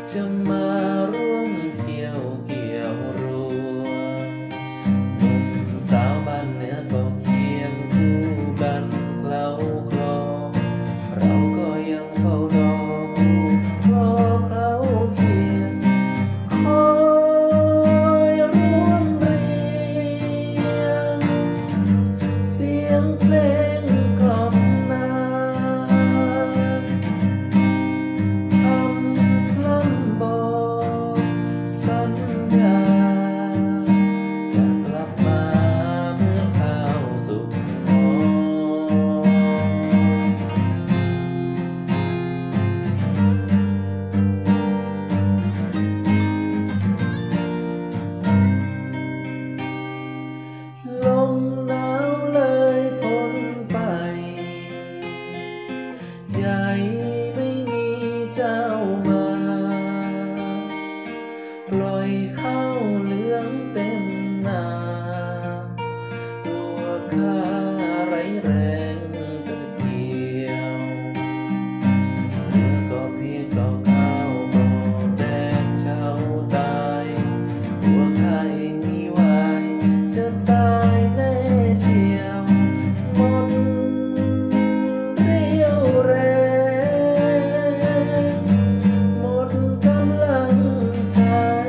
จะมาร่วมเที่ยวเกี่ยวรัวหนุ่มสาวบ้านเหนือก็เคียงคู่กันเคล้าคลอเราก็ยังเฝ้ารอคู่รอเคล้าเคียงคอยร่วมเรียงเสียงเพลงกล่อมนาสัญญาจะกลับมาเมื่อเข้าสู่หอลมหนาวเลยพ้นไปใหญ่ไม่มีเจ้ามาปล่อยข้าวเหลืองเต็มนาตัวข้าไร้แรงจะเกี่ยวเหลือก็เพียงต่อข้าวบ่อแดงเช้าตายตัวข้าเองมีวายจะตายแน่เชียวหมดเรี่ยวแรงหมดกำลังใจ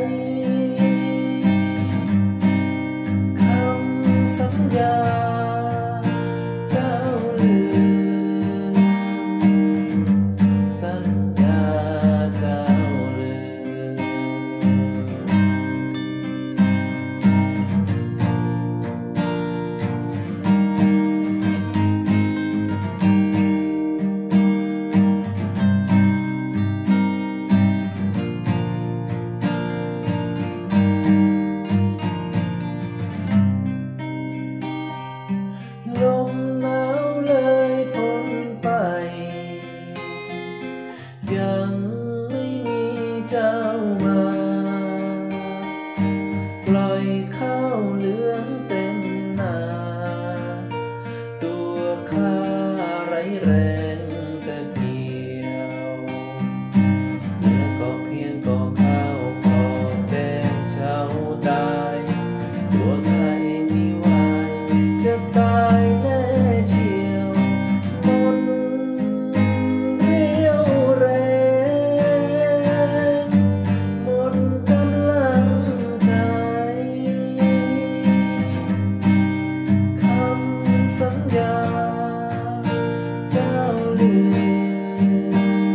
สัญญาเจ้าลืมสัญญาเจ้าลืมลมหนาวเลยพ้นไปยังไม่มีเจ้ามาปล่อยข้าวเหลืองเต็มนาตัวข้าไร้แรงจะเกี่ยวเหลือก็เพียงก่อข้าวก่อแดงเช้าตายตัวข้าเองมีวายจะตายแน่เชียวหมดเรี่ยวแรงหมดกำลังใจคำสัญญาเจ้าลืม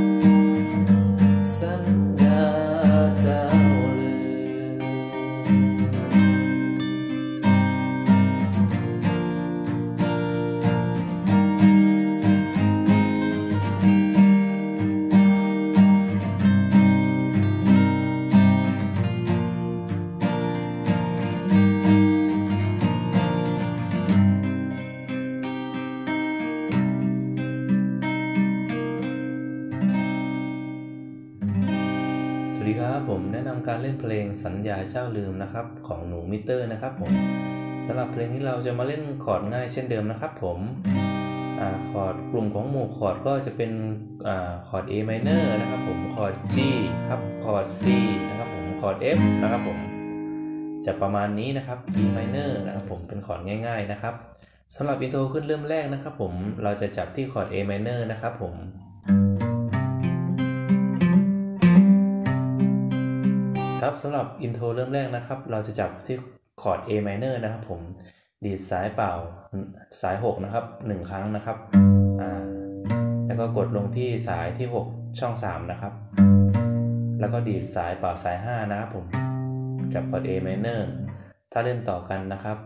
สัญญาเจ้าลืมสวัสดีครับผมแนะนำการเล่นเพลงสัญญาเจ้าลืมนะครับของหนูมิเตอร์นะครับผมสำหรับเพลงนี้เราจะมาเล่นคอร์ดง่ายเช่นเดิมนะครับผมคอร์ดกลุ่มของหมู่คอร์ดก็จะเป็นคอร์ด A minor นะครับผมคอร์ด G ครับคอร์ด C นะครับผมคอร์ด F นะครับผมจะประมาณนี้นะครับ E minor นะครับผมเป็นคอร์ดง่ายๆนะครับสำหรับอินโทรขึ้นเริ่มแรกนะครับผมเราจะจับที่คอร์ด A minor นะครับผมครับสำหรับอินโทรเริ่มแรกนะครับเราจะจับที่คอร์ด A minor นะครับผมดีดสายเปล่าสาย6นะครับ1ครั้งนะครับแล้วก็กดลงที่สายที่6ช่อง3นะครับแล้วก็ดีดสายเปล่าสาย5นะครับผมจับคอร์ด A minor ถ้าเล่นต่อกันนะครับ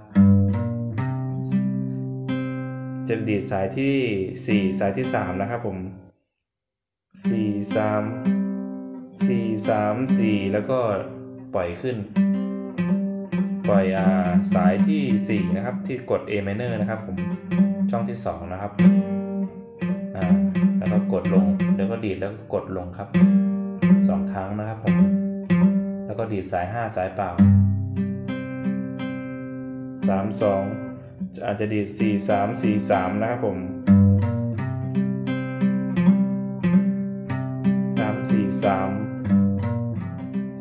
จะดีดสายที่4สายที่3นะครับผม4 3 4 แล้วก็ปล่อยขึ้นปล่อยสายที่4นะครับที่กด A minor นะครับผมช่องที่2นะครับแล้วก็กดลงแล้วก็ดีดแล้วก็กดลงครับ2ครั้งนะครับผมแล้วก็ดีดสาย5สายเปล่า3 2อาจจะดีด4 3 4 3นะครับผม3 4 3